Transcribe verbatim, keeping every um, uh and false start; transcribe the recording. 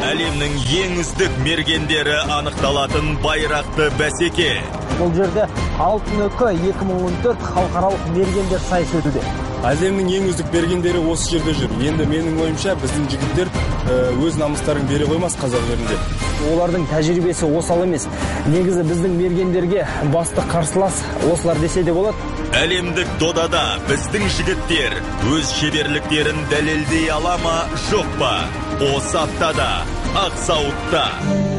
Әлемнің ең үздік мергендері анықталатын байрақты бәсеке. Бұл жерде алтын үкі екі мың он төрт халықаралық мергендер сайысы өтуде. Әлемнің ең үздік мергендері осы жерде жүр. Енді менің ойымша біздің жігіттер өз намыстарын бере қоймас қазақ жерінде. Олардың тәжірибесі осал емес. Негізі біздің мергендерге басты қарсылас осылар десе де болады. Әлемдік додада біздің жігіттер өз шеберліктерін дәлелдей ала ма, жоқ па? Осы аптада Ақсауытта.